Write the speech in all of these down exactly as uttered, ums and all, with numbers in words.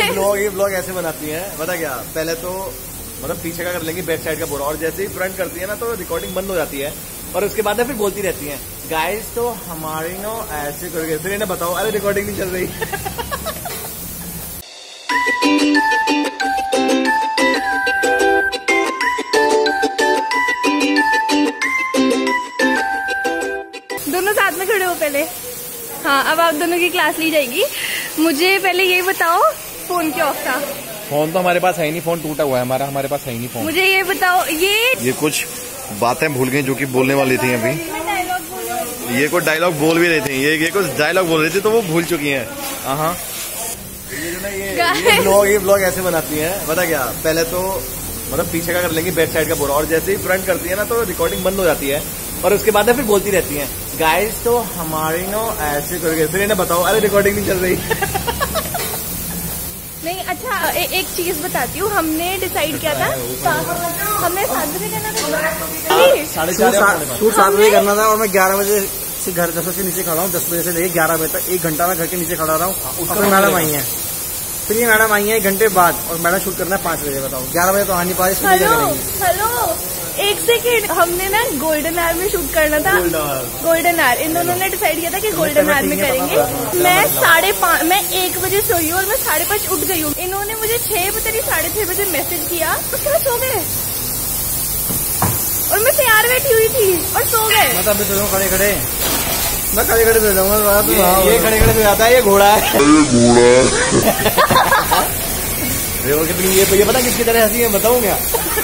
Blog ये blog ऐसे बनाती हैं, पता क्या, पहले तो मतलब पीछे का कर लेंगी बैक साइड का पूरा, और जैसे ही फ्रंट करती है ना तो रिकॉर्डिंग बंद हो जाती है, और उसके बाद फिर बोलती रहती हैं गाइस तो हमारी नो ऐसे करके, फिर इन्हें बताओ अरे रिकॉर्डिंग नहीं चल रही। दोनों साथ में खड़े हो पहले। हाँ, अब आप दोनों की क्लास ली जाएगी। मुझे पहले ये बताओ फोन क्यों ऑफ था? फोन तो हमारे पास है नहीं, फोन टूटा हुआ है हमारा, हमारे पास है नहीं फोन। मुझे ये बताओ, ये ये कुछ बातें भूल गई जो कि बोलने वाली थी अभी। ये कुछ डायलॉग बोल भी रही थी, ये ये कुछ डायलॉग बोल रही थी तो वो भूल चुकी हैं। हाँ, ये जो ना ये ये ब्लॉग ये ब्लॉग ऐसे बनाती हैं, पता क्या, पहले तो मतलब पीछे का कर लेंगी बैक साइड का पूरा, और जैसे ही फ्रंट करती है ना तो रिकॉर्डिंग बंद हो जाती है, और उसके बाद फिर बोलती रहती हैं गाइस तो हमारी नो ऐसे करके, फिर इन्हें बताओ अरे रिकॉर्डिंग नहीं चल रही। नहीं, अच्छा ए, एक चीज बताती हूँ, हमने डिसाइड किया था हमने सात बजे करना था, साढ़े चार शूट सात बजे करना था, और मैं ग्यारह बजे से घर दस बजे नीचे खड़ा हूँ, दस बजे से लेकर ग्यारह बजे तक एक घंटा मैं घर के नीचे खड़ा रहा हूँ। उसका मैडम आई है, फिर ये मैडम आई है एक घंटे बाद, और मैडम शूट करना है पाँच बजे। बताओ ग्यारह बजे तो आ नहीं पाए। हेलो हेलो एक सेकेंड, हमने ना गोल्डन आवर में शूट करना था, गोल्डन आवर। इन दोनों ने डिसाइड किया था कि गोल्डन आवर में करेंगे। मैं साढ़े पाँच मैं एक बजे सोई हूँ और मैं साढ़े पाँच उठ गई हूँ। इन्होंने मुझे छह बजे साढ़े छह बजे मैसेज किया, उसके बाद सो गए, और मैं तैयार बैठी हुई थी और सो गए। मैं तो अभी तो खड़े खड़े मैं खड़े खड़े दे जाऊंगा। ये खड़े खड़े से जाता है, ये घोड़ा है, ये घोड़ा कितनी ये ये पता किसकी तरह हंसी है बताऊँ क्या?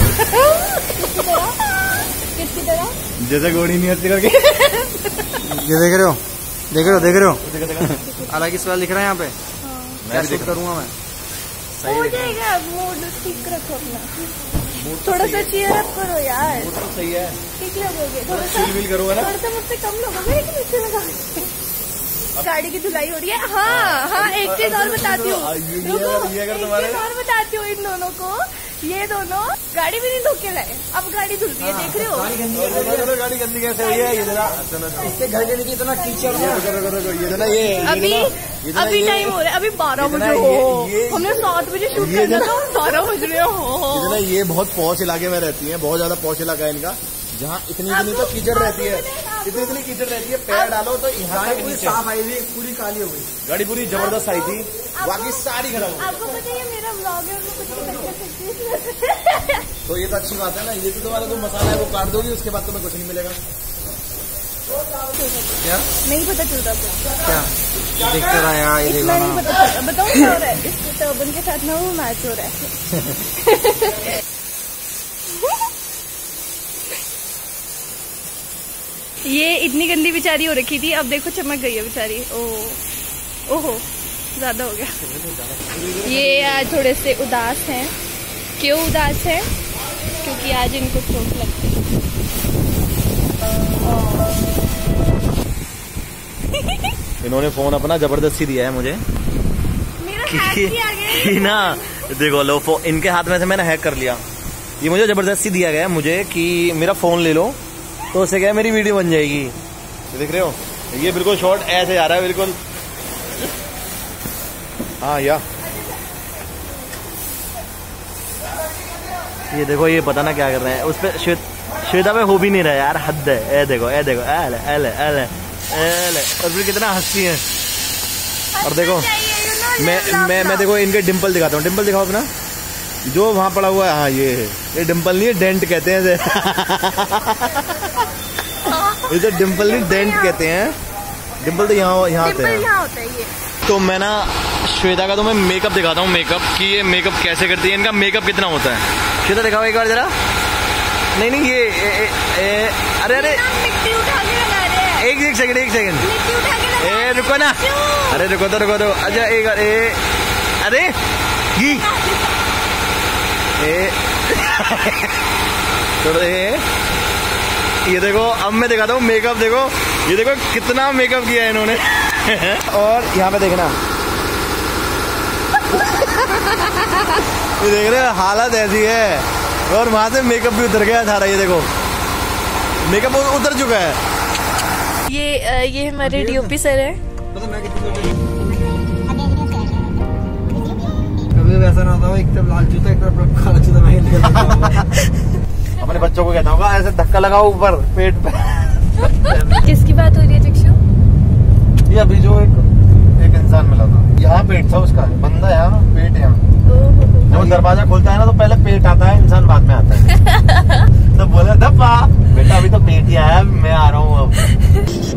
किसकी तरह? जैसे घोड़ी नहीं हंसी करके। ये देख रहे हो देख रहे हो देख रहे हो अलग ही सवाल लिख रहा है यहाँ पे। मैं शूट करूंगा, मैं हो जाएगा। मूड ठीक रखो अपना, थोड़ा सा चीयर अप करो यार। वो तो सही है, ठीक लगोगे, थोड़ा सा चिल विल करोगे ना, थोड़ा सा मुझसे कम लगोगे लेकिन नीचे लगा। गाड़ी की धुलाई हो रही है। हाँ हाँ, एक चीज और बताती हूँ, रुको, एक चीज और बताती हूँ इन दोनों को। ये दोनों गाड़ी भी नहीं धो के लाए, अब गाड़ी धुल रही है, देख रहे हो? गाड़ी गंदी कैसे हुई है? ये जरा इसके घर के नीचे इतना कीचड़ है। ये ना ये अभी अभी टाइम हो रहा है, अभी बारह बजे हो, हमने सात बजे शूट करना था, बारह बज रहे हो। ये बहुत पौष इलाके में रहती है, बहुत ज्यादा पौष इलाका है इनका, जहाँ इतनी इतनी तो कीचड़ रहती है, इतनी इतनी कीचड़ रहती है, पैर डालो तो यहाँ तक नीचे। साफ आई थी, पूरी काली हो गई गाड़ी, पूरी जबरदस्त आई थी, बाकी सारी खराब हो गई। आपको पता है मेरा व्लॉग है, कुछ नहीं कर सकती। तो ये तो अच्छी बात है ना, ये तो तुम्हारा जो मसाला है वो काट दोगी, उसके बाद तुम्हें कुछ नहीं मिलेगा। क्या नहीं पता चलता क्या देखते रहा यार, ये इतना नहीं पता चलता। बताओ क्या हो रहा है, इसके टर्बन के साथ ना वो मैच हो रहा है। ये इतनी गंदी बेचारी हो रखी थी, अब देखो चमक गई है बेचारी। ओ ओहो, ज्यादा हो गया। ये आज थोड़े से उदास हैं। क्यों उदास है? क्योंकि आज इनको चोट लगती है। इन्होंने फोन अपना जबरदस्ती दिया है मुझे, मेरा हैक किया गया कि ना देखो लो, इनके हाथ में से मैंने हैक कर लिया। ये मुझे जबरदस्ती दिया गया मुझे कि मेरा फोन ले लो, तो उससे क्या मेरी वीडियो बन जाएगी। देख रहे हो, ये बिल्कुल शॉर्ट ऐसे आ रहा है बिल्कुल। हाँ या ये देखो, ये पता ना क्या कर रहे हैं उस पे। श्वेत श्वेता पे हो भी नहीं रहा यार, हद है। ए देखो ए देखो एले एले एले एले, और फिर कितना हंसती है। और देखो मैं मैं मैं देखो इनके डिम्पल दिखाता हूँ, डिम्पल दिखाओ अपना, जो वहां पड़ा हुआ है। हाँ ये ये डिम्पल नहीं है, डेंट कहते हैं इसे। ये तो डिम्पल नहीं, डेंट कहते हैं। डिम्पल तो यहाँ यहाँ होते हैं। तो मैं ना श्वेता का तो मैं मेकअप दिखाता हूँ, मेकअप कि ये मेकअप कैसे करती है, इनका मेकअप कितना होता है। श्वेता दिखाओ एक बार जरा। नहीं नहीं ये ए, ए, ए, अरे अरे एक एक सेकंड एक सेकंड ए रुको ना, अरे रुको तो रुको तो अच्छा एक बार ए अरे ये ए तो ए ये देखो, अब मैं दिखाता हूँ मेकअप। देखो ये देखो कितना मेकअप किया है इन्होंने। और यहाँ पे देखना, ये देख रहे हो हालत ऐसी है, और वहां से मेकअप भी उतर गया सारा। ये देखो मेकअप उतर चुका है। ये ये हमारे डीओपी सर है। ऐसा ना होता, एक तरफ लाल जूता एक तरफ काला जूता मैं निकल अपने बच्चों को कहता होगा ऐसे धक्का लगाओ ऊपर पेट पे। किसकी बात हो रही है चक्षु? ये अभी जो एक एक इंसान मिला था, यहाँ पेट था उसका, बंदा यहाँ पेट यहाँ। जब दरवाजा खोलता है ना तो पहले पेट आता है, इंसान बाद में आता है। तो बोला धप्पा बेटा अभी तो पेट ही आया, मैं आ रहा हूँ अब।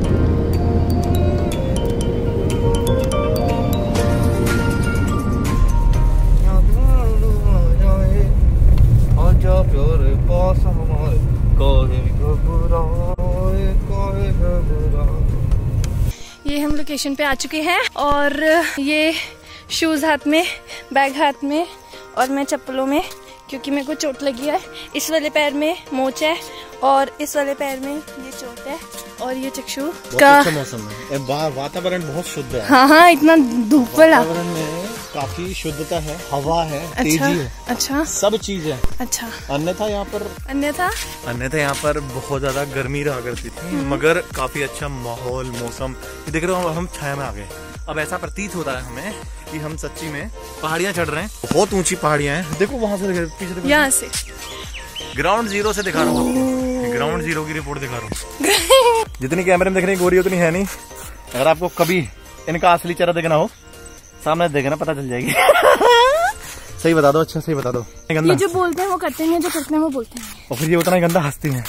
ये हम लोकेशन पे आ चुके हैं और ये शूज हाथ में, बैग हाथ में और मैं चप्पलों में, क्योंकि मेरे को चोट लगी है। इस वाले पैर में मोच है और इस वाले पैर में ये चोट है। और ये चक्षु का अच्छा मौसम है, वातावरण बहुत शुद्ध है। हाँ हाँ, इतना धूप वाला वातावरण में काफी शुद्धता है, हवा है, अच्छा, तेजी है, अच्छा सब चीज है। अच्छा, अन्यथा यहाँ पर अन्यथा अन्यथा यहाँ पर बहुत ज्यादा गर्मी रहा करती थी, मगर काफी अच्छा माहौल, मौसम। ये देख रहे हो हम छाया में आ गए। अब ऐसा प्रतीत होता है हमें कि हम सच्ची में पहाड़ियाँ चढ़ रहे हैं। बहुत ऊंची पहाड़ियाँ हैं, देखो वहां से पीछे देखो, यहाँ से ग्राउंड जीरो से दिखा रहा हूँ आपको, ग्राउंड जीरो की रिपोर्ट दिखा रहा हूँ। जितनी कैमरे में देख रही गोरी उतनी है नहीं। अगर आपको कभी इनका असली चेहरा देखना हो, सामने देखना, पता चल जाएगी। सही बता दो, अच्छा सही बता दो। ये जो बोलते हैं वो करते हैं, जो करते हैं वो बोलते हैं, और फिर ये उतना ही गंदा हंसती हैं।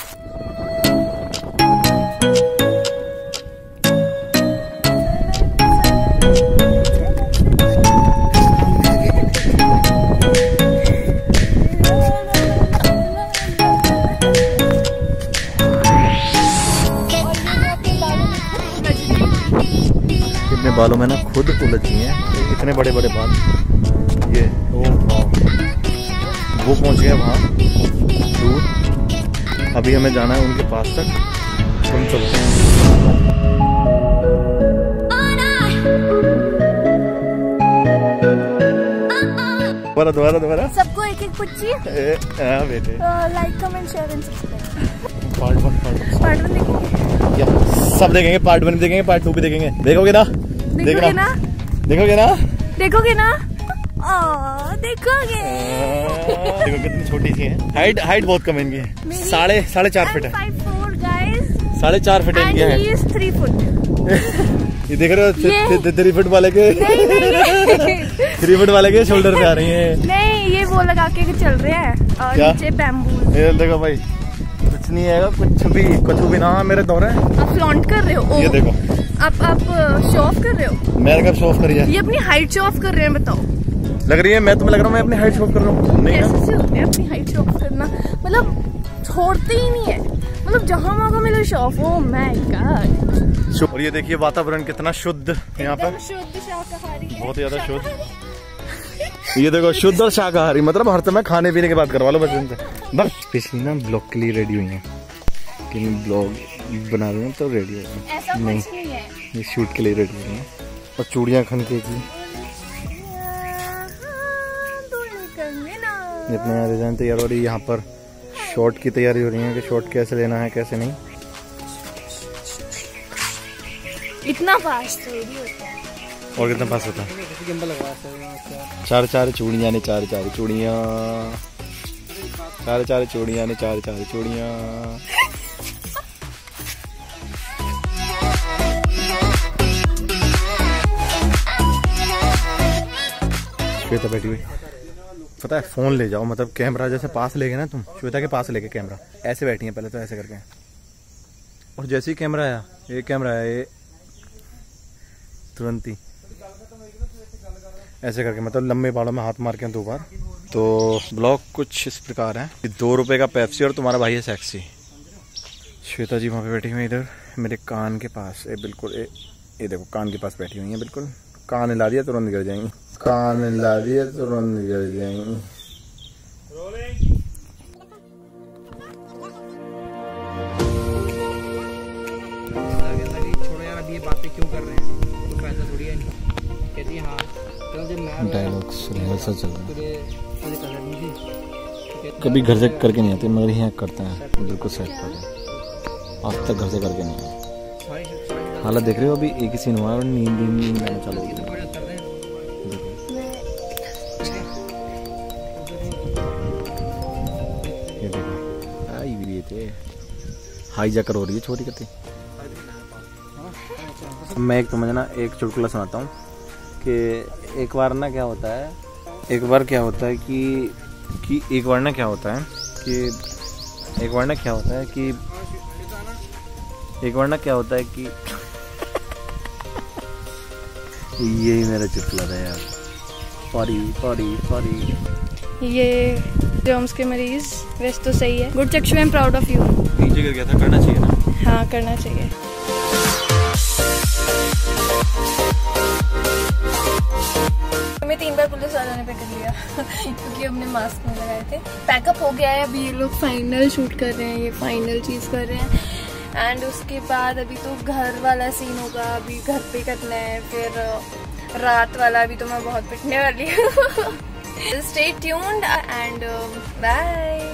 इतने बालों में ना खुद उलझ गई हैं, इतने बड़े बड़े बाल। ये ओ वो पहुंच गए वहाँ दूर। अभी हमें जाना है उनके पास तक, हम चलते हैं। दोबारा दोबारा दोबारा सबको एक एक पुच्ची। हाँ बेटे, like comment share and subscribe. Part one part part one देखेंगे, सब देखेंगे, पार्ट वन देखेंगे, पार्ट टू भी देखेंगे। देखोगे ना? देखोगे ना? देखोगे ना? देखोगे ना? आ, देखोगे। देखो कितनी छोटी सी है, हाइट हाइट बहुत कम इनकी है, साढ़े साढ़े चार फीट है, साढ़े चार फीट इनकी है। Three foot. ये देख रहे हो थ्री फुट वाले के, थ्री फुट वाले के शोल्डर पे आ रही है। नहीं, ये वो लगा के चल रहे हैं और नीचे बैम्बू। ये देखो भाई, कुछ नहीं है, कुछ भी कुछ भी ना मेरे दौरे। आप फ्लॉन्ट कर रहे हो? ये देखो, आप आप शो ऑफ कर रहे हो? मैंने कब शो ऑफ करी है? ये अपनी हाइट शो ऑफ कर रहे हैं, बताओ। लग रही है मैं तुम्हें लग रहा हूँ मैं अपनी हाइट शो ऑफ कर रहा हूँ? नहीं ना, कैसे होते हैं अपनी हाइट शो ऑफ करना, मतलब छोड़ते ही नहीं है, मतलब जहाँ मौका मिले show off. Oh my god. और ये देखिए वातावरण कितना शुद्ध यहाँ पर, शुद्ध शाकाहारी, बहुत ज्यादा शुद्ध। ये देखो शुद्ध और शाकाहारी, मतलब हर समय खाने पीने की बात करवा लो बस इनसे। बस पिछली ना ब्लॉग के लिए रेडी हुई है कि ब्लॉग बना रहे हैं तो रेडी हो गए। ऐसा नहीं, कुछ नहीं है, ये शूट के लिए रेडी हुई है। और चूड़ियाँ खनके की इतने यहाँ डिजाइन तैयार हो रही है। यहाँ पर शॉर्ट की तैयारी हो रही है कि शॉर्ट कैसे लेना है कैसे नहीं। इतना फास्ट रेडी होता है। और कितना पास होता है? चार चार चूड़ियाँ ने, चार चार चूड़ियाँ, चार चार चूड़ियाँ ने, चार चार चूड़ियाँ। श्वेता बैठी हुई, पता है फोन ले जाओ, मतलब कैमरा जैसे पास लेके ना तुम, श्वेता के पास लेके कैमरा ऐसे बैठी है, पहले तो ऐसे करके, और जैसे ही कैमरा आया, ये कैमरा आया, ये तुरंत ही ऐसे करके, मतलब लंबे बालों में हाथ मार के दो बार। तो ब्लॉग कुछ इस प्रकार है कि दो रुपए का पेप्सी और तुम्हारा भाई है सेक्सी। श्वेता जी वहाँ पे बैठी हुई है इधर मेरे कान के पास, ये बिल्कुल ये ये देखो कान के पास बैठी हुई है, बिल्कुल कान हिला दिया तुरंत गिर जाएंगी, कान हिला दिया तुरंत गिर जाएंगी। छोड़ो यार, अभी ये बातें क्यों कर रहे हैं, कोई फायदा थोड़ी है। कहती हाँ डायलॉग्स रिहर्सल चल रहा है, कभी घर से करके नहीं आते मगर यहाँ करते हैं, बिल्कुल सेट कर रहे हैं। आज तक घर से करके नहीं आए। हालत देख रहे हो, अभी एक ही सीन हुआ है और नींद नींद नींद आना चालू हो गई। ये देखो आई भी थे हाई जाकर हो रही है छोटी कती। मैं एक तो मुझे ना एक चुटकुला सुनाता हूँ कि एक बार ना क्या होता है एक बार क्या होता है कि कि एक बार ना क्या होता है कि एक बार ना क्या होता है कि एक बार ना क्या होता है कि यही मेरा चुटकुला था यार। Sorry sorry sorry. ये जर्म्स के मरीज वैसे तो सही है। Good Chakshu, I am proud of you. नीचे गिर गया था, करना चाहिए ना। हाँ करना चाहिए। हमें तीन बार पुलिस वालों ने पकड़ लिया क्योंकि हमने मास्क नहीं लगाए थे। पैकअप हो गया है, अभी ये लोग फाइनल शूट कर रहे हैं, ये फाइनल चीज कर रहे हैं एंड उसके बाद अभी तो घर वाला सीन होगा, अभी घर पे करना है, फिर रात वाला अभी तो मैं बहुत पिटने वाली हूँ। Stay tuned and bye.